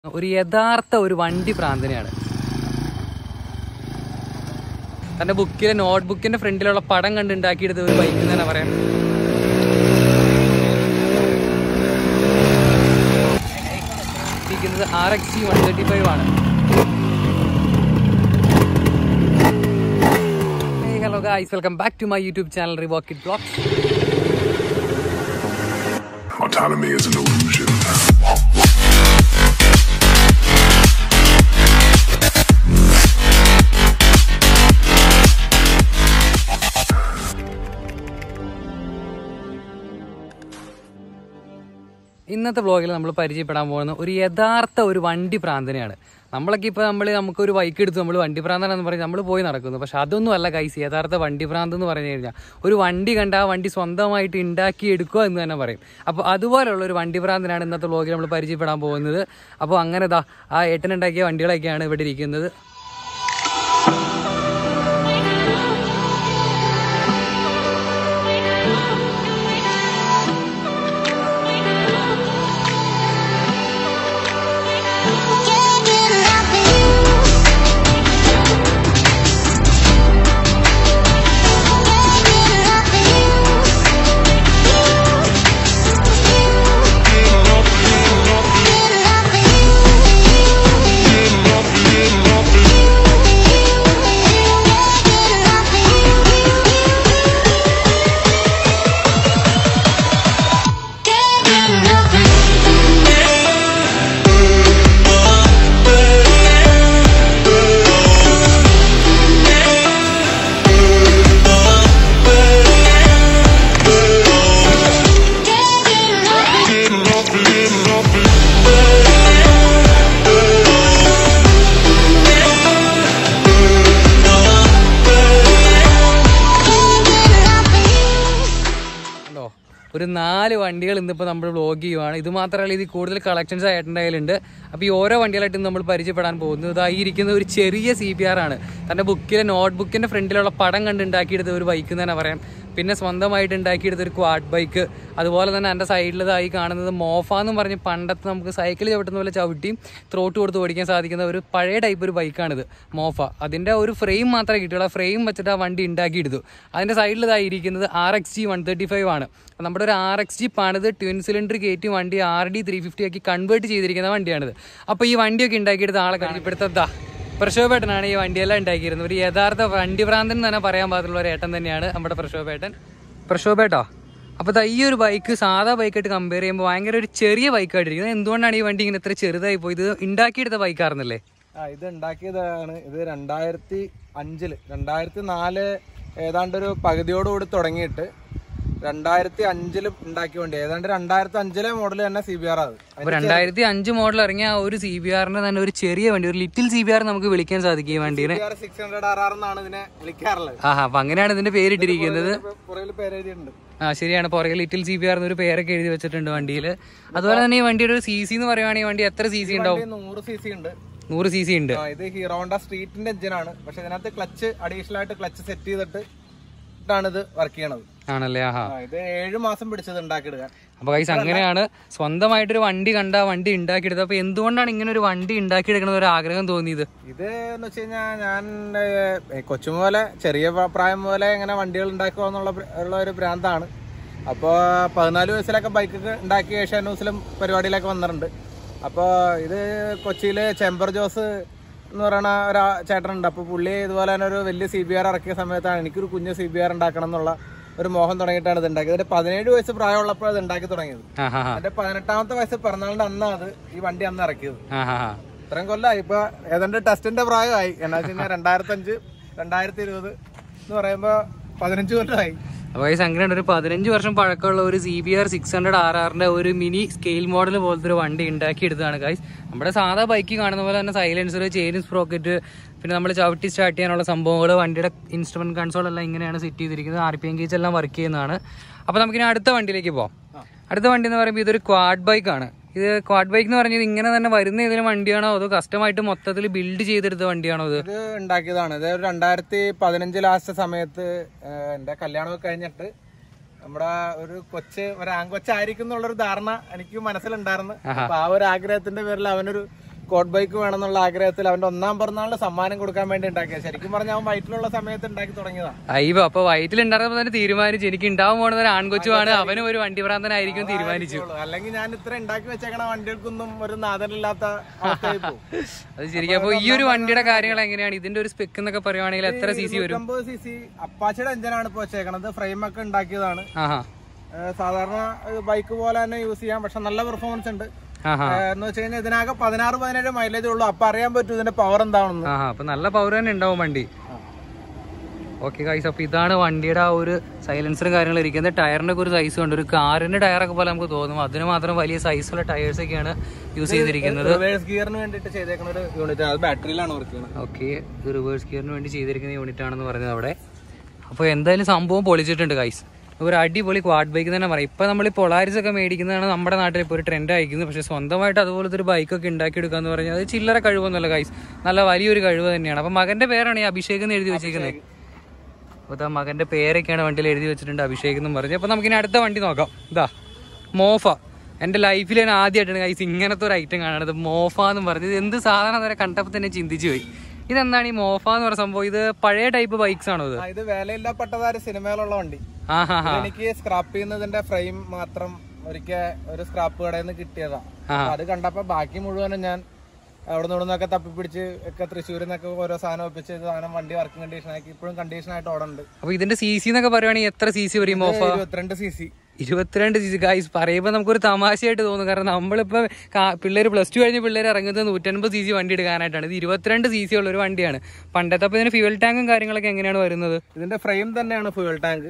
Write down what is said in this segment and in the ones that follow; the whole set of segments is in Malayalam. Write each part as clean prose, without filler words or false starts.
ഒരു യഥാർത്ഥ ഒരു വണ്ടി പ്രാന്തനെയാണ്. തന്റെ ബുക്കിലെ നോട്ട്ബുക്കിന്റെ ഫ്രണ്ടിലുള്ള പടം കണ്ടുണ്ടാക്കിയെടുത്ത ഒരു ബൈക്ക് എന്ന് തന്നെ പറയാം. ഇരിക്കുന്നത് RX 135 ആണ്. Hey, hello guys, welcome back to my YouTube channel Revoke It Vlogs. Autonomy is an illusion. ഇന്നത്തെ വ്ളോഗിൽ നമ്മൾ പരിചയപ്പെടാൻ പോകുന്ന ഒരു യഥാർത്ഥ ഒരു വണ്ടി പ്രാന്തനെയാണ്. നമ്മളൊക്കെ ഇപ്പോൾ നമുക്കൊരു ബൈക്ക് എടുത്ത് നമ്മൾ വണ്ടി പ്രാന്തനെന്ന് പറഞ്ഞ് നമ്മൾ പോയി നടക്കുന്നു. പക്ഷെ അതൊന്നും അല്ല ഗൈസ്, യഥാർത്ഥ വണ്ടി പ്രാന്ത് എന്ന് പറഞ്ഞു കഴിഞ്ഞാൽ ഒരു വണ്ടി കണ്ട ആ വണ്ടി സ്വന്തമായിട്ട് ഉണ്ടാക്കി എടുക്കുക എന്ന് തന്നെ പറയും. അപ്പോൾ അതുപോലുള്ള ഒരു വണ്ടി പ്രാന്തനാണ് ഇന്നത്തെ വ്ളോഗിൽ നമ്മൾ പരിചയപ്പെടാൻ പോകുന്നത്. അപ്പോൾ അങ്ങനെ ആ ഏട്ടനുണ്ടാക്കിയ വണ്ടികളൊക്കെയാണ് ഇവിടെ ഇരിക്കുന്നത്. ഒരു 4 വണ്ടികൾ ഇന്നിപ്പോൾ നമ്മൾ വ്ളോഗ് ചെയ്യുവാണ്. ഇത് മാത്രമല്ല, ഇതിൽ കൂടുതൽ കളക്ഷൻസ് ഏട്ടൻ്റെ കയ്യിലുണ്ട്. അപ്പോൾ ഈ ഓരോ വണ്ടികളായിട്ടും നമ്മൾ പരിചയപ്പെടാൻ പോകുന്നത് ഇതായി ഇരിക്കുന്ന ഒരു ചെറിയ CBR ആണ്. തൻ്റെ ബുക്കിലെ നോട്ട്ബുക്കിൻ്റെ ഫ്രണ്ടിലുള്ള പടം കണ്ടുണ്ടാക്കിയെടുത്ത ഒരു ബൈക്ക് എന്ന് തന്നെ പറയാം. പിന്നെ സ്വന്തമായിട്ട് ഉണ്ടാക്കിയെടുത്ത ഒരു ക്വാഡ് ബൈക്ക്. അതുപോലെ തന്നെ എൻ്റെ സൈഡിലതായി കാണുന്നത് മോഫ എന്നും പറഞ്ഞ് പണ്ടത്തെ നമുക്ക് സൈക്കിൾ ചവിട്ടുന്ന പോലെ ചവിട്ടിയും ത്രോട്ട് കൊടുത്ത് ഓടിക്കാൻ സാധിക്കുന്ന ഒരു പഴയ ടൈപ്പ് ഒരു ബൈക്കാണിത്, മോഫ. അതിൻ്റെ ഒരു ഫ്രെയിം മാത്രമേ കിട്ടുള്ളൂ. ആ ഫ്രെയിം വെച്ചിട്ട് ആ വണ്ടി ഉണ്ടാക്കിയെടുത്തു. അതിൻ്റെ സൈഡിലതായി ഇരിക്കുന്നത് RX 135 ആണ്. നമ്മുടെ ഒരു RX ജീപ്പാണ്. ഇത് ട്വിൻ സിലിണ്ടർ കയറ്റി വണ്ടി RD 350 ആക്കി കൺവേർട്ട് ചെയ്തിരിക്കുന്ന വണ്ടിയാണിത്. അപ്പോൾ ഈ വണ്ടിയൊക്കെ ഉണ്ടാക്കിയെടുത്ത ആളെ പരിചയപ്പെടുത്താ പ്രശോഭേട്ടനാണ് ഈ വണ്ടിയെല്ലാം ഉണ്ടാക്കിയിരുന്നത്. ഒരു യഥാർത്ഥ വണ്ടി ഭ്രാന്തൻ എന്ന് തന്നെ പറയാൻ പാകത്തുള്ള ഒരു ഏട്ടൻ തന്നെയാണ് നമ്മുടെ പ്രശോഭേട്ടൻ. പ്രശോഭേട്ടാ, അപ്പോൾ ഈ ഒരു ബൈക്ക് സാധാ ബൈക്കായിട്ട് കമ്പയർ ചെയ്യുമ്പോൾ ഭയങ്കര ഒരു ചെറിയ ബൈക്കായിട്ടിരിക്കുന്നത്. എന്തുകൊണ്ടാണ് ഈ വണ്ടി ഇങ്ങനെ ഇത്ര ചെറുതായി പോയത്? ഇത് ഉണ്ടാക്കിയെടുത്ത ബൈക്കായിരുന്നല്ലേ? ഇത് ഉണ്ടാക്കിയതാണ്. ഇത് 2004 ഏതാണ്ടൊരു പകുതിയോടുകൂടി തുടങ്ങിയിട്ട് 2005 ഉണ്ടാക്കിയ വണ്ടി. ഏതാണ്ട് 2005 മോഡൽ തന്നെ CBR ആണ്. അപ്പൊ 2005 മോഡൽ ഇറങ്ങിയ ഒരു CBRന്റെ തന്നെ ഒരു ചെറിയ വണ്ടി, ഒരു ലിറ്റിൽ CBR നമുക്ക് വിളിക്കാൻ സാധിക്കും ഈ വണ്ടിനെ. 600RR എന്നാണ് ഇതിനെ വിളിക്കാറുള്ളത്. അപ്പൊ അങ്ങനെയാണ് ഇതിന്റെ പേരിട്ടിരിക്കുന്നത്. പേരെഴുതിയിട്ടുണ്ട്. ശരിയാണ്, പുറകെ ലിറ്റിൽ CBR എന്നൊരു പേരൊക്കെ എഴുതി വെച്ചിട്ടുണ്ട് വണ്ടിയിൽ. അതുപോലെ തന്നെ ഈ വണ്ടിയുടെ ഒരു CC എന്ന് പറയുവാണെങ്കിൽ വണ്ടി എത്ര CC ഉണ്ടാവും? 100 CC ഉണ്ട്. 100 CC ഉണ്ട്. ഇത് ഹീറോ ഹോണ്ട സ്ട്രീറ്റിന്റെ എഞ്ചിനാണ്. പക്ഷെ ഇതിനകത്ത് ക്ലച്ച് അഡീഷണൽ ആയിട്ട് ക്ലച്ച് സെറ്റ് ചെയ്തിട്ട് ഇത് വർക്ക് ചെയ്യണത് ആണല്ലേ? ഇത് 7 മാസം പിടിച്ചത് ഉണ്ടാക്കിയെടുക്കാൻ. അപ്പൊ ഗൈസ് അങ്ങനെയാണ് സ്വന്തമായിട്ടൊരു വണ്ടി കണ്ട വണ്ടി ഉണ്ടാക്കിയെടുത്തത്. അപ്പൊ എന്തുകൊണ്ടാണ് ഇങ്ങനെ ഒരു വണ്ടി ഉണ്ടാക്കിയെടുക്കണ ഒരു ആഗ്രഹം തോന്നിയത്? ഇത് എന്ന് വെച്ച് കഴിഞ്ഞാൽ ഞാൻ കൊച്ചുപോലെ ചെറിയ പ്രായം പോലെ ഇങ്ങനെ വണ്ടികൾ ഉണ്ടാക്കുക എന്നുള്ള ഒരു ഭ്രാന്താണ്. അപ്പോൾ 14 വയസ്സിലൊക്കെ ബൈക്കൊക്കെ ഉണ്ടാക്കി ഏഷ്യാന്യൂസിലും പരിപാടിയിലൊക്കെ വന്നിട്ടുണ്ട്. അപ്പോൾ ഇത് കൊച്ചിയില് ചെമ്പർ ജോസ് എന്ന് പറയുന്ന ഒരു ചേട്ടനുണ്ട്. അപ്പോൾ പുള്ളി ഇതുപോലെ തന്നെ ഒരു വലിയ CBR ഇറക്കിയ സമയത്താണ് എനിക്കൊരു കുഞ്ഞ് CBR ഉണ്ടാക്കണം എന്നുള്ള ഒരു മോഹം തുടങ്ങിയിട്ടാണ് ഇത് ഉണ്ടാക്കിയത്. അതിന്റെ 17 വയസ്സ് പ്രായമുള്ളപ്പോൾ അത് ഉണ്ടാക്കി തുടങ്ങിയത്. എന്റെ 18ാമത്തെ വയസ്സ് പിറന്നാളിന്റെ അന്നാണ് ഈ വണ്ടി അന്ന് ഇറക്കിയത്. ഇത്രയും കൊല്ലമായി. ഇപ്പൊ ഏതാണ്ട് ടെസ്റ്റിന്റെ പ്രായമായി. എന്നാ വെച്ച് കഴിഞ്ഞാൽ 2005 2020 എന്ന് പറയുമ്പോ 15 കൊല്ലമായി. അപ്പോൾ ഗൈസ് അങ്ങനെയാണ് ഒരു 15 വർഷം പഴക്കമുള്ള ഒരു CBR 600RRന്റെ ഒരു മിനി സ്കെയിൽ മോഡൽ പോലത്തെ ഒരു വണ്ടി ഉണ്ടാക്കിയെടുത്തതാണ് ഗൈസ്. നമ്മുടെ സാധാ ബൈക്ക് കാണുന്ന പോലെ തന്നെ സൈലൻസർ, ചെയിൻ സ്പ്രോക്കറ്റ്, പിന്നെ നമ്മൾ ചവിട്ടി സ്റ്റാർട്ട് ചെയ്യാനുള്ള സംഭവങ്ങൾ, വണ്ടിയുടെ ഇൻസ്ട്രുമെന്റ് കൺസോൾ എല്ലാം ഇങ്ങനെയാണ് സെറ്റ് ചെയ്തിരിക്കുന്നത്. RPM ഗേജ് എല്ലാം വർക്ക് ചെയ്യുന്നതാണ്. അപ്പോൾ നമുക്കിനി അടുത്ത വണ്ടിയിലേക്ക് പോകാം. അടുത്ത വണ്ടി എന്ന് പറയുമ്പോൾ ഇതൊരു ക്വാഡ് ബൈക്കാണ്. ഇത് ക്വാഡ് ബൈക്ക് എന്ന് പറഞ്ഞത് ഇങ്ങനെ തന്നെ വരുന്ന ഏതെങ്കിലും വണ്ടിയാണോ അതോ കസ്റ്റമായിട്ട് മൊത്തത്തിൽ ബിൽഡ് ചെയ്തെടുത്ത വണ്ടിയാണോ? ഇത് ഉണ്ടാക്കിയതാണ്. ഇത് 2015 ലാസ്റ്റ് സമയത്ത് എന്റെ കല്യാണമൊക്കെ കഴിഞ്ഞിട്ട് നമ്മുടെ ഒരു ആൺകൊച്ചായിരിക്കും എന്നുള്ളൊരു ധാരണ എനിക്ക് മനസ്സിലുണ്ടായിരുന്നു. അപ്പൊ ആ ഒരു ആഗ്രഹത്തിന്റെ പേരിൽ അവനൊരു സ്കോട്ട് ബൈക്ക് വേണമെന്നുള്ള ആഗ്രഹത്തിൽ അവന്റെ 1ാം പിറന്നാളിന് സമ്മാനം കൊടുക്കാൻ വേണ്ടി ഉണ്ടാക്കിയത്. ശരിക്കും പറഞ്ഞാൽ അവൻ വയറ്റിലുള്ള സമയത്ത് ഉണ്ടാക്കി തുടങ്ങിയതാണ്. അയ്യോ, അപ്പൊ വയറ്റിലുണ്ടാകുമ്പോ തന്നെ തീരുമാനിച്ചു എനിക്ക് ഉണ്ടാവാൻ പോകുന്നത് ഒരു ആൺകൊച്ചുമാണ്, അവനും ഒരു വണ്ടി ഭ്രാന്തനായിരിക്കും തീരുമാനിച്ചു. അല്ലെങ്കിൽ ഞാൻ ഇത്ര ഉണ്ടാക്കി വെച്ചേക്കണ വണ്ടികൾക്കൊന്നും ഒരു നാദനില്ലാത്ത അവസ്ഥയായി പോകും. അത് ശരിക്കും. അപ്പൊ ഈ ഒരു വണ്ടിയുടെ കാര്യങ്ങൾ എങ്ങനെയാണ്? ഇതിന്റെ ഒരു സ്പെക്ക് എന്നൊക്കെ പറയുവാണെങ്കിൽ എത്ര cc വരും? 50 cc അപ്പാച്ചയുടെ എഞ്ചിനാണ് ഇപ്പൊ വെച്ചേക്കണത്. ഫ്രെയിം ഒക്കെ ഉണ്ടാക്കിയതാണ്. സാധാരണ ബൈക്ക് പോലെ തന്നെ യൂസ് ചെയ്യാം, പക്ഷെ നല്ല പെർഫോമൻസ് ഉണ്ട്. എന്ന് വെച്ച് കഴിഞ്ഞാൽ ഇതിനാകെ 16-17 മൈലേജ് ഉള്ളൂ. അപ്പൊ അറിയാൻ പറ്റും ഇതിന്റെ പവർ എന്താണെന്ന്. അപ്പൊ നല്ല പവർ തന്നെ ഉണ്ടാവും വണ്ടി. ഓക്കെ ഗൈസ്, അപ്പൊ ഇതാണ് വണ്ടിയുടെ ആ ഒരു സൈലൻസറും കാര്യങ്ങളും ഇരിക്കുന്നത്. ടയറിന്റെ ഒക്കെ ഒരു സൈസ് ഉണ്ട്, ഒരു കാറിന്റെ ടയറൊക്കെ പോലെ നമുക്ക് തോന്നും. അതിന് മാത്രം വലിയ സൈസുള്ള ടയേഴ്സ് ഒക്കെയാണ് യൂസ് ചെയ്തിരിക്കുന്നത്. റിവേഴ്സ് ഗിയറിന് വേണ്ടിയിട്ട് ചെയ്തേക്കുന്ന ഒരു യൂണിറ്റ്, അത് ബാറ്ററിയിലാണ് വർക്ക് ചെയ്യുന്നത്. ഓക്കെ, റിവേഴ്സ് ഗിയറിന് വേണ്ടി ചെയ്തിരിക്കുന്ന യൂണിറ്റ് ആണെന്ന് പറഞ്ഞത് അവിടെ. അപ്പോൾ എന്തായാലും സംഭവം പൊളിച്ചിട്ടുണ്ട് ഗൈസ്. ഒരു അടിപൊളി ക്വാഡ് ബൈക്ക് തന്നെ പറയാം. ഇപ്പം നമ്മൾ ഈ പൊളാരിസ് ഒക്കെ മേടിക്കുന്നതാണ് നമ്മുടെ നാട്ടിൽ ഇപ്പോൾ ഒരു ട്രെൻഡ് അയക്കുന്നത്. പക്ഷേ സ്വന്തമായിട്ട് അതുപോലത്തെ ഒരു ബൈക്കൊക്കെ ഉണ്ടാക്കിയെടുക്കുക എന്ന് പറഞ്ഞാൽ അത് ചില്ലറ കഴിവൊന്നുമല്ല ഗൈസ്, നല്ല വലിയൊരു കഴിവ് തന്നെയാണ്. അപ്പം മകൻ്റെ പേരാണ് ഈ അഭിഷേക് എന്ന് എഴുതി വെച്ചിരിക്കുന്നത്. അപ്പോൾ മകൻ്റെ പേരൊക്കെയാണ് വണ്ടിയിൽ എഴുതി വെച്ചിട്ടുണ്ട്, അഭിഷേക് എന്നും പറഞ്ഞ്. അപ്പോൾ നമുക്കിനി അടുത്ത വണ്ടി നോക്കാം. ഇതാ മോഫ. എൻ്റെ ലൈഫിൽ ഞാൻ ആദ്യമായിട്ടാണ് ഗൈസ് ഇങ്ങനത്തെ ഒരു ഐറ്റം കാണുന്നത്, മോഫ എന്ന് പറഞ്ഞത്. എന്ത് സാധനം വരെ കണ്ടപ്പോൾ തന്നെ ചിന്തിച്ചു പോയി. ഇതെന്താണ് ഈ മോഫ എന്ന് പറഞ്ഞ സംഭവം? ഇത് പഴയ ടൈപ്പ് ബൈക്സ് ആണോ? ഇത് വേലയില്ലാ പട്ടതാര സിനിമയിലുള്ള വണ്ടി. എനിക്ക് സ്ക്രാപ്പ് ചെയ്യുന്നതിന്റെ ഫ്രെയിം മാത്രം ഒരിക്കൽ ഒരു സ്ക്രാപ്പ് കടയിൽ നിന്ന് കിട്ടിയതാ. അത് കണ്ടപ്പോ ബാക്കി മുഴുവനും ഞാൻ അവിടെ നിന്നൊക്കെ തപ്പിപ്പിടിച്ച് ഒക്കെ തൃശ്ശൂരിൽ നിന്നൊക്കെ ഓരോ സാധനം ഒപ്പിച്ച് സാധനം വണ്ടി വർക്കിംഗ് കണ്ടീഷൻ ആക്കി ഇപ്പോഴും കണ്ടീഷൻ ആയിട്ട് ഓടുന്നുണ്ട്. അപ്പൊ ഇതിന്റെ CC എന്നൊക്കെ പറയുവാണെങ്കിൽ എത്ര CC വരും മോഫ? 22 cc. 22 cc guys. പറയുമ്പോൾ നമുക്കൊരു തമാശയായിട്ട് തോന്നും, കാരണം നമ്മളിപ്പോ പിള്ളേർ +2 കഴിഞ്ഞ് പിള്ളേർ ഇറങ്ങുന്നത് 150 cc വണ്ടി എടുക്കാനായിട്ടാണ്. ഇത് 22 cc ഉള്ള ഒരു വണ്ടിയാണ്. പണ്ടത്തെ അപ്പൊ ഇതിന് ഫ്യൂൽ ടാങ്കും കാര്യങ്ങളൊക്കെ എങ്ങനെയാണ് വരുന്നത്? ഇതിന്റെ ഫ്രെയിം തന്നെയാണ് ഫ്യൂൽ ടാങ്ക്.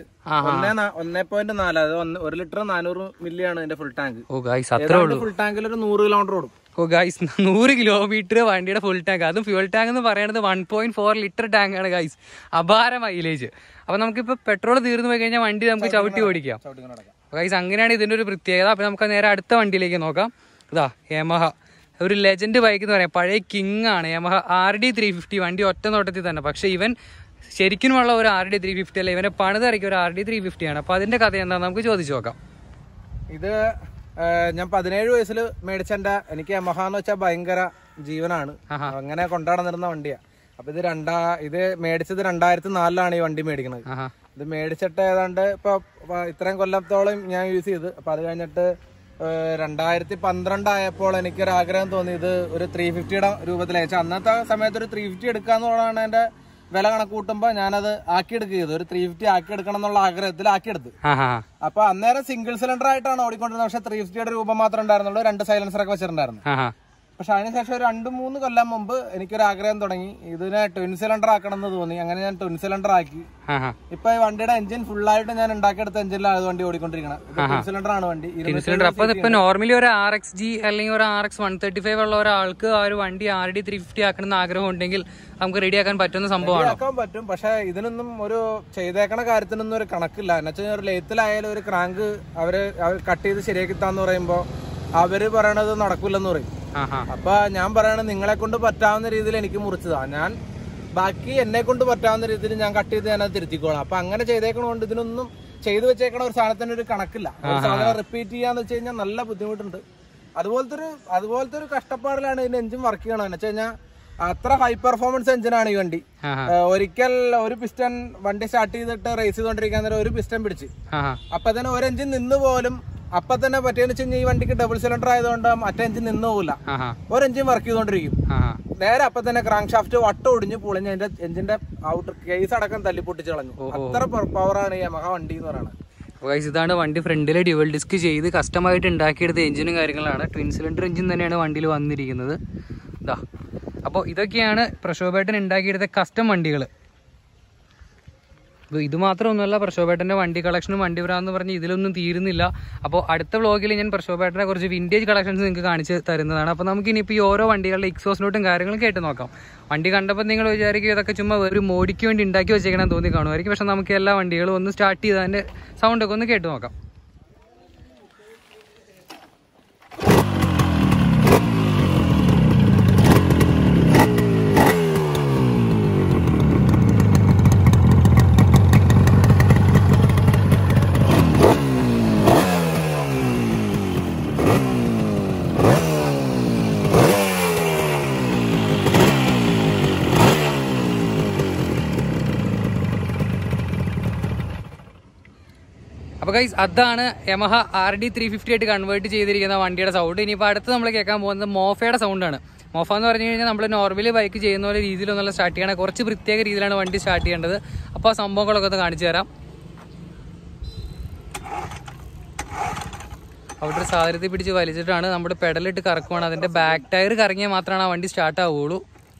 1.4, അത് 1 ലിറ്റർ 400 മില്ലിയാണ് ഇതിന്റെ ഫുൾ ടാങ്ക്. ഓ ഗൈസ്, അത്രേ ഉള്ളൂ. ഫുൾ ടാങ്കിൽ ഒരു 100 കിലോമീറ്റർ ഓടും. ഓ ഗൈസ്, 100 കിലോമീറ്റർ വണ്ടിയുടെ ഫുൾ ടാങ്ക്. അതും ഫ്യൂൽ ടാങ്ക് എന്ന് പറയുന്നത് 1.4 ലിറ്റർ ടാങ്കാണ് ഗൈസ്. അപാര മൈലേജ്. അപ്പൊ നമുക്കിപ്പോ പെട്രോൾ തീർന്നു പോയി കഴിഞ്ഞാൽ വണ്ടി നമുക്ക് ചവിട്ടി ഓടിക്കാം ഗൈസ്. അങ്ങനെയാണ് ഇതിന്റെ ഒരു പ്രത്യേകത. അപ്പൊ നമുക്ക് നേരെ അടുത്ത വണ്ടിയിലേക്ക് നോക്കാം. ഇതാ യമഹ, ഒരു ലെജൻഡ് ബൈക്ക് എന്ന് പറയാം, പഴയ കിങ് ആണ് യമഹ RD 350 വണ്ടി ഒറ്റ നോട്ടത്തിൽ തന്നെ. പക്ഷെ ഇവൻ ശരിക്കുമുള്ള ഒരു RD 350 അല്ല, ഇവനെ പണിതിറക്കിയ ഒരു RD 350 ആണ്. അപ്പൊ അതിന്റെ കഥ എന്താണെന്ന് നമുക്ക് ചോദിച്ചു നോക്കാം. ഇത് ഞാൻ 17 വയസ്സിൽ മേടിച്ചെന്റെ, എനിക്ക് യമഹ എന്ന് വെച്ചാൽ ഭയങ്കര ജീവനാണ്. അങ്ങനെ കൊണ്ടാടുന്നിരുന്ന വണ്ടിയാ. അപ്പൊ ഇത് മേടിച്ചത് 2004 ഈ വണ്ടി മേടിക്കണത്. ഇത് മേടിച്ചിട്ട് ഏതാണ്ട് ഇപ്പൊ ഇത്രയും കൊല്ലത്തോളം ഞാൻ യൂസ് ചെയ്ത്. അപ്പൊ അത് കഴിഞ്ഞിട്ട് 2012 ആയപ്പോൾ എനിക്കൊരു ആഗ്രഹം തോന്നി ഇത് ഒരു 350യുടെ രൂപത്തിലയച്ച. അന്നത്തെ സമയത്ത് ഒരു 350 എടുക്കാന്നുള്ളതാണ് എന്റെ വില കണക്ക് കൂട്ടുമ്പോ ഞാനത് ആക്കിയെടുക്കുക ചെയ്തു. ഒരു 350 ആക്കിയെടുക്കണം എന്നുള്ള ആഗ്രഹത്തിൽ ആക്കിയെടുത്ത്. അപ്പൊ അന്നേരം സിംഗിൾ സിലിണ്ടർ ആയിട്ടാണ് ഓടിക്കൊണ്ടിരുന്നത്. പക്ഷെ 350യുടെ രൂപം മാത്രമേ ഉണ്ടായിരുന്നുള്ളൂ, 2 സൈലൻസറൊക്കെ വെച്ചിട്ടുണ്ടായിരുന്നു. പക്ഷെ അതിനുശേഷം ഒരു 2-3 കൊല്ലം മുമ്പ് എനിക്കൊരു ആഗ്രഹം തുടങ്ങി, ഇതിനെ ട്വിൻ സിലിണ്ടർ ആക്കണം എന്ന് തോന്നി. അങ്ങനെ ഞാൻ ട്വിൻ സിലിണ്ടർ ആക്കി. ഇപ്പൊ ഈ വണ്ടിയുടെ എഞ്ചിൻ ഫുള്ളായിട്ട് ഞാൻ ഉണ്ടാക്കിയെടുത്ത എഞ്ചിനിലാണ് വണ്ടി ഓടിക്കൊണ്ടിരിക്കുന്നത്. ട്വിൻ സിലിണ്ടർ ആണ് വണ്ടി. അപ്പൊ ഇപ്പൊ നോർമലി ഒരു RXG അല്ലെങ്കിൽ ഒരു RX 135 ഉള്ള ഒരാൾക്ക് ആ ഒരു വണ്ടി RD 350 ആക്കണമെന്ന് ആഗ്രഹം ഉണ്ടെങ്കിൽ നമുക്ക് റെഡിയാക്കാൻ പറ്റുന്ന സംഭവമാണ്. ആക്കാൻ പറ്റും. പക്ഷെ ഇതിനൊന്നും ഒരു ചെയ്തേക്കണ കാര്യത്തിനൊന്നും ഒരു കണക്കില്ല. എന്നുവെച്ചാൽ ഒരു ലേത്തിലായാലും ഒരു ക്രാങ്ക് അവര് കട്ട് ചെയ്ത് ശരിയാക്കി താന്ന് പറയുമ്പോ അവര് പറയണത് നടക്കില്ലെന്ന് പറയും. അപ്പൊ ഞാൻ പറയണത് നിങ്ങളെ കൊണ്ട് പറ്റാവുന്ന രീതിയിൽ എനിക്ക് മുറിച്ചതാ. ഞാൻ ബാക്കി എന്നെ കൊണ്ട് പറ്റാവുന്ന രീതിയിൽ ഞാൻ കട്ട് ചെയ്ത് ഞാനത് തിരുത്തിക്കോളാം. അപ്പൊ അങ്ങനെ ചെയ്തേക്കണോണ്ട് ഇതിനൊന്നും ചെയ്തു വെച്ചേക്കണ ഒരു സാധനത്തിന് ഒരു കണക്കില്ല. സാധനം റിപ്പീറ്റ് ചെയ്യാന്ന് വെച്ച് കഴിഞ്ഞാൽ നല്ല ബുദ്ധിമുട്ടുണ്ട്. അതുപോലത്തെ ഒരു കഷ്ടപ്പാടിലാണ് ഇതിന്റെ എഞ്ചിൻ വർക്ക് ചെയ്യണം. എന്ന് വെച്ച് കഴിഞ്ഞാൽ അത്ര ഹൈ പെർഫോമൻസ് എഞ്ചിനാണ് ഈ വണ്ടി. ഒരിക്കൽ ഒരു പിസ്റ്റൺ വണ്ടി സ്റ്റാർട്ട് ചെയ്തിട്ട് റേസ് ചെയ്തോണ്ടിരിക്കാൻ നേരം ഒരു പിസ്റ്റൺ പിടിച്ച് അപ്പൊ തന്നെ ഒരു എഞ്ചിൻ നിന്ന് പോലും അപ്പൊ തന്നെ പറ്റിയെന്ന് വെച്ച് കഴിഞ്ഞാൽ ഈ വണ്ടിക്ക് ഡബിൾ സിലിണ്ടർ ആയതുകൊണ്ട് മറ്റേ എഞ്ചിൻ നിന്ന് പോകില്ല. ഒരു എഞ്ചിൻ വർക്ക് ചെയ്തോണ്ടിരിക്കും. നേരെ അപ്പൊ തന്നെ ക്രാങ്ക് ഷാഫ്റ്റ് വട്ടം ഒടിഞ്ഞ് പൊളിഞ്ഞ് അതിന്റെ എഞ്ചിന്റെ ഔട്ടർ കേസ് അടക്കം തല്ലിപ്പൊട്ടിച്ച് കളഞ്ഞു. അത്ര പവറാണ് ഈ യമഹ വണ്ടി എന്ന് പറയുന്നത്. ഇതാണ് വണ്ടി. ഫ്രണ്ടിലെ ഡ്യുവൽ ഡിസ്ക് ചെയ്ത് കസ്റ്റമായിട്ട് ഉണ്ടാക്കിയെടുത്ത എഞ്ചിനും കാര്യങ്ങളാണ്. ട്വിൻ സിലിണ്ടർ എഞ്ചിൻ തന്നെയാണ് വണ്ടിയിൽ വന്നിരിക്കുന്നത്. ഇതാ, അപ്പോൾ ഇതൊക്കെയാണ് പ്രശോഭേട്ടൻ ഉണ്ടാക്കിയെടുത്ത കസ്റ്റം വണ്ടികൾ. ഇത് മാത്രമൊന്നുമല്ല, പ്രശോഭേട്ടൻ്റെ വണ്ടി കളക്ഷനും വണ്ടി ഭ്രാന്തെന്ന് പറഞ്ഞ് ഇതിലൊന്നും തീരുന്നില്ല. അപ്പോൾ അടുത്ത വ്ളോഗിൽ ഞാൻ പ്രശോഭേട്ടനെ കുറച്ച് വിൻറ്റേജ് കളക്ഷൻസ് നിങ്ങൾക്ക് കാണിച്ച് തരുന്നതാണ്. അപ്പോൾ നമുക്കിനിപ്പോൾ ഈ ഓരോ വണ്ടികളുടെ എക്സോസ് നോട്ടും കാര്യങ്ങളും കേട്ട് നോക്കാം. വണ്ടി കണ്ടപ്പോൾ നിങ്ങൾ വിചാരിക്കും ഇതൊക്കെ ചുമ്മാ ഒരു മോഡിക്ക് വേണ്ടി ഉണ്ടാക്കി വെച്ചേക്കണം തോന്നി കാണുമായിരിക്കും. പക്ഷേ നമുക്ക് എല്ലാ വണ്ടികളും ഒന്ന് സ്റ്റാർട്ട് ചെയ്ത് അതിൻ്റെ സൗണ്ടൊക്കെ ഒന്ന് കേട്ട് നോക്കാം. അപ്പോൾ ഗൈസ് അതാണ് യമഹ RD350 ആയിട്ട് കൺവേർട്ട് ചെയ്തിരിക്കുന്ന വണ്ടിയുടെ സൗണ്ട്. ഇനിയിപ്പോൾ അടുത്ത് നമ്മൾ കേൾക്കാൻ പോകുന്നത് മോഫയുടെ സൗണ്ടാണ്. മോഫ എന്ന് പറഞ്ഞു കഴിഞ്ഞാൽ നമ്മൾ നോർമലി ബൈക്ക് ചെയ്യുന്ന പോലെ രീതിയിലൊന്നുള്ള സ്റ്റാർട്ട് ചെയ്യണം. കുറച്ച് പ്രത്യേക രീതിയിലാണ് വണ്ടി സ്റ്റാർട്ട് ചെയ്യേണ്ടത്. അപ്പോൾ ആ സംഭവങ്ങളൊക്കെ ഒന്ന് കാണിച്ചു തരാം. അവിടെ ഒരു സാധനത്തിൽ പിടിച്ച് വലിച്ചിട്ടാണ് നമ്മുടെ പെഡലിട്ട് കറക്കുവാണ്. അതിൻ്റെ ബാക്ക് ടയർ കറങ്ങിയാൽ മാത്രമാണ് ആ വണ്ടി സ്റ്റാർട്ട് ആവുകയുള്ളൂ.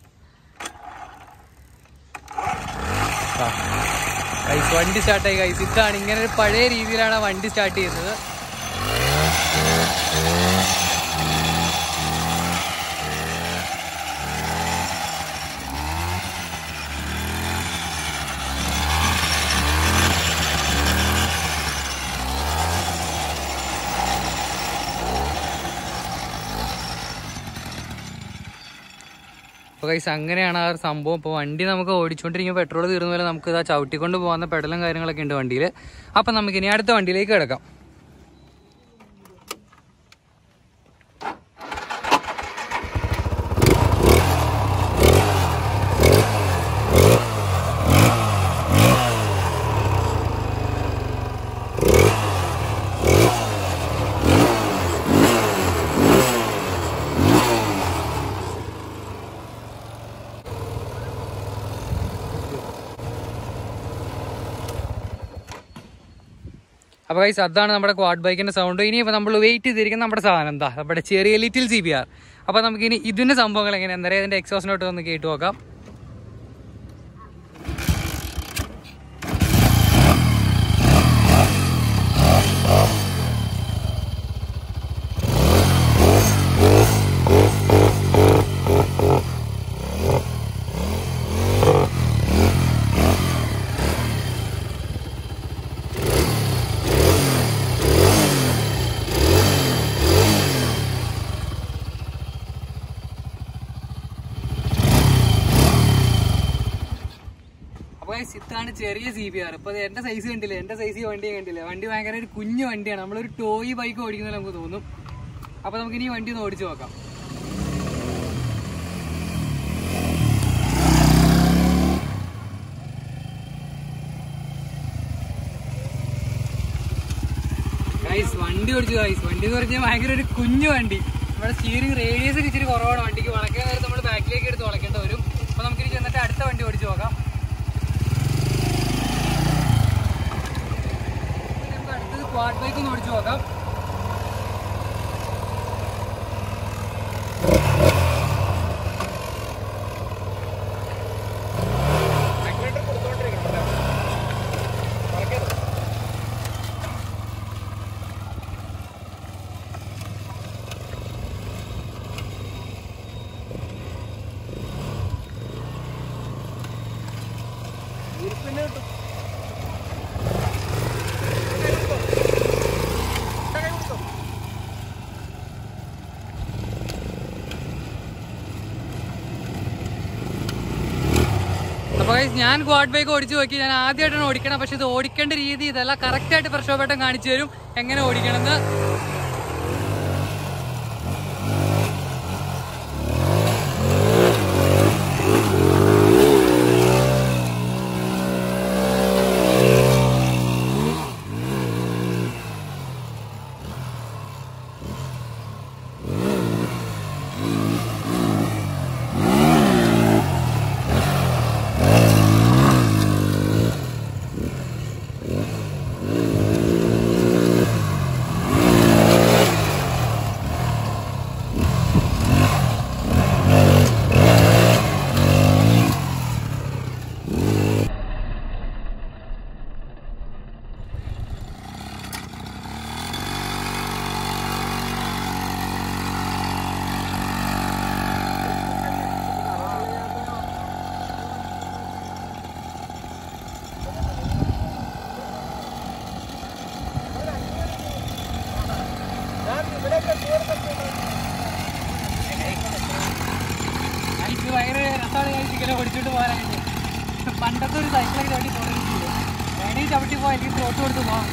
ഗൈസ് വണ്ടി സ്റ്റാർട്ടായി ഗൈസ്. ഇതാണ് ഇങ്ങനെ ഒരു പഴയ രീതിയിലാണ് ആ വണ്ടി സ്റ്റാർട്ട് ചെയ്യുന്നത്. അപ്പോൾ ഗൈസ് അങ്ങനെയാണ് ആ ഒരു സംഭവം. ഇപ്പോൾ വണ്ടി നമുക്ക് ഓടിച്ചുകൊണ്ടിരിക്കുമ്പോൾ പെട്രോൾ തീർന്ന പോലെ നമുക്ക് ഇതാ ചവിട്ടിക്കൊണ്ട് പോകുന്ന പെഡലും കാര്യങ്ങളൊക്കെ ഉണ്ട് വണ്ടിയിൽ. അപ്പം നമുക്കിനി അടുത്ത വണ്ടിയിലേക്ക് കിടക്കാം. അപ്പോൾ ഗൈസ് അതാണ് നമ്മുടെ ക്വാഡ് ബൈക്കിൻ്റെ സൗണ്ട്. ഇനിയിപ്പോൾ നമ്മൾ വെയിറ്റ് ചെയ്തിരിക്കുന്ന നമ്മുടെ സാധനം എന്താ, നമ്മുടെ ചെറിയ ലിറ്റിൽ CBR. അപ്പോൾ നമുക്കിനി ഇതിൻ്റെ സംഭവങ്ങൾ എങ്ങനെയാണ്, എന്താ പറയുക, ഇതിൻ്റെ എക്സോസിനോട്ട് ഒന്ന് കേട്ട് നോക്കാം. ഇതാണ് ചെറിയ CBR. ഇപ്പോൾ എൻ്റെ സൈസ് കണ്ടില്ലേ, എൻ്റെ സൈസ് വണ്ടിയെ കണ്ടില്ലേ. വണ്ടി ഭയങ്കര ഒരു കുഞ്ഞു വണ്ടിയാണ്. നമ്മളൊരു ടോയ് ബൈക്ക് ഓടിക്കുന്നത് നമുക്ക് തോന്നും. അപ്പോൾ നമുക്കിനി ഈ വണ്ടി ഒന്ന് ഓടിച്ചു നോക്കാം. ഗൈസ് വണ്ടി ഓടിച്ചു ഗൈസ്. വണ്ടി എന്ന് പറഞ്ഞാൽ ഭയങ്കര ഒരു കുഞ്ഞു വണ്ടി. നമ്മുടെ സ്റ്റിയറിംഗ് റേഡിയസ് ഒക്കെ ഇച്ചിരി കുറവാണ് വണ്ടിക്ക്. വളയ്ക്കാൻ നേരം നമ്മൾ ബാക്കിലേക്ക് എടുത്ത് വളയ്ക്കേണ്ടി വരും. അപ്പോൾ നമുക്കിനി ചെന്നിട്ട് അടുത്ത വണ്ടി ഓടിച്ചു നോക്കാം. ക്വാഡ് ബൈക്ക് ഒന്ന് ഓടിച്ചു നോക്കാം. അപ്പോൾ ഞാൻ ക്വാഡ് ബൈക്ക് ഓടിച്ചു നോക്കി. ഞാൻ ആദ്യമായിട്ടാണ് ഓടിക്കണം. പക്ഷെ ഇത് ഓടിക്കേണ്ട രീതി ഇതെല്ലാം കറക്റ്റായിട്ട് പ്രക്ഷോഭേട്ടൻ കാണിച്ചു തരും എങ്ങനെ ഓടിക്കണമെന്ന്. ഭയങ്കര രസമാണ് ഇങ്ങനെ ഓടിച്ചോണ്ട് പോകാനായിട്ട്. പണ്ടത്തെ ഒരു സൈക്കിളൊക്കെ ചവിട്ടി പോകുന്നില്ല. വേണമെങ്കിൽ ചവിട്ടി പോകാൻ എനിക്ക് ത്രോട്ട് കൊടുത്ത് പോകാം.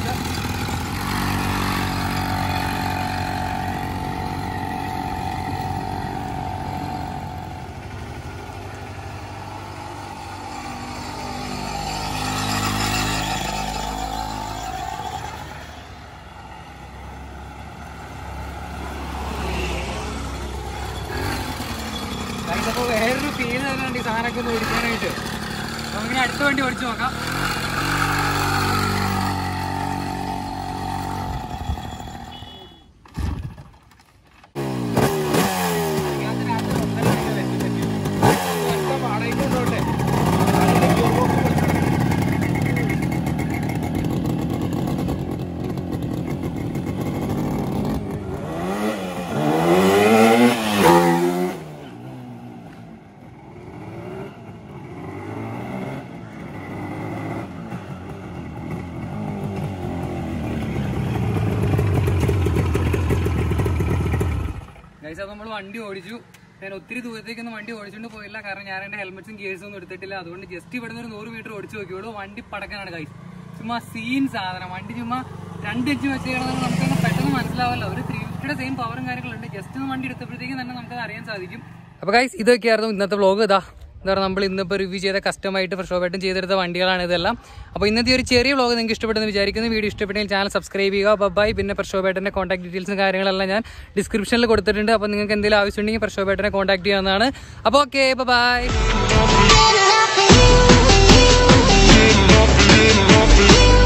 അപ്പോൾ വേറൊരു ഫീൽ തന്നെയുണ്ട് ഈ സാധനമൊക്കെ ഒന്ന് ഓടിക്കാനായിട്ട്. നമുക്കിനി അടുത്ത വണ്ടി ഓടിച്ചു നോക്കാം. അപ്പോൾ നമ്മൾ വണ്ടി ഓടിച്ചു. ഞാൻ ഒത്തിരി ദൂരത്തേക്കൊന്നും വണ്ടി ഓടിച്ചുകൊണ്ട് പോയില്ല, കാരണം ഞാൻ എൻ്റെ ഹെൽമെറ്റ്സും ഗിയേഴ്സും ഒന്നും എടുത്തിട്ടില്ല. അതുകൊണ്ട് ജസ്റ്റ് ഇവിടുന്ന് ഒരു 100 മീറ്റർ ഓടിച്ചു നോക്കിയോളൂ. വണ്ടി പടക്കാനാണ് ഗൈസ്. ചുമ്മാ സീൻ സാധനം. വണ്ടി ചുമ്മാ 2 ഇഞ്ച് വെച്ച് ചെയ്യണമെന്ന് നമുക്കൊന്ന് പെട്ടെന്ന് മനസ്സിലാവല്ലോ. ഒരു 350യുടെ സെയിം പവറും കാര്യങ്ങളുണ്ട്. ജസ്റ്റ് ഒന്ന് വണ്ടി എടുത്തപ്പോഴത്തേക്കും തന്നെ നമുക്കത് അറിയാൻ സാധിക്കും. അപ്പോൾ ഗൈസ് ഇതൊക്കെയായിരുന്നു ഇന്നത്തെ വ്ളോഗ്. എന്താ പറയുക, നമ്മൾ ഇന്നിപ്പോൾ റിവ്യൂ ചെയ്ത കസ്റ്റമായിട്ട് ഫ്രഷോബായിട്ടും ചെയ്തെടുത്ത വണ്ടികളാണ് ഇതെല്ലാം. അപ്പോൾ ഇന്നത്തെ ഒരു ചെറിയ വ്ളോഗ് നിങ്ങൾക്ക് ഇഷ്ടപ്പെട്ടെന്ന് വിചാരിക്കുന്നു. വീഡിയോ ഇഷ്ടപ്പെട്ടെങ്കിൽ ചാനൽ സബ്സ്ക്രൈബ് ചെയ്യുക. ബൈ. പിന്നെ ഫ്രഷോബായിട്ടിൻ്റെ കോൺടാക്ട് ഡീറ്റെയിൽസും കാര്യങ്ങളെല്ലാം ഞാൻ ഡിസ്ക്രിപ്ഷനിൽ കൊടുത്തിട്ടുണ്ട്. അപ്പോൾ നിങ്ങൾക്ക് എന്തെങ്കിലും ആവശ്യമുണ്ടെങ്കിൽ ഫ്രഷോബായിട്ടിനെ കോൺടാക്ട് ചെയ്യാവുന്നതാണ്. അപ്പോൾ ഓക്കെ, ബൈ.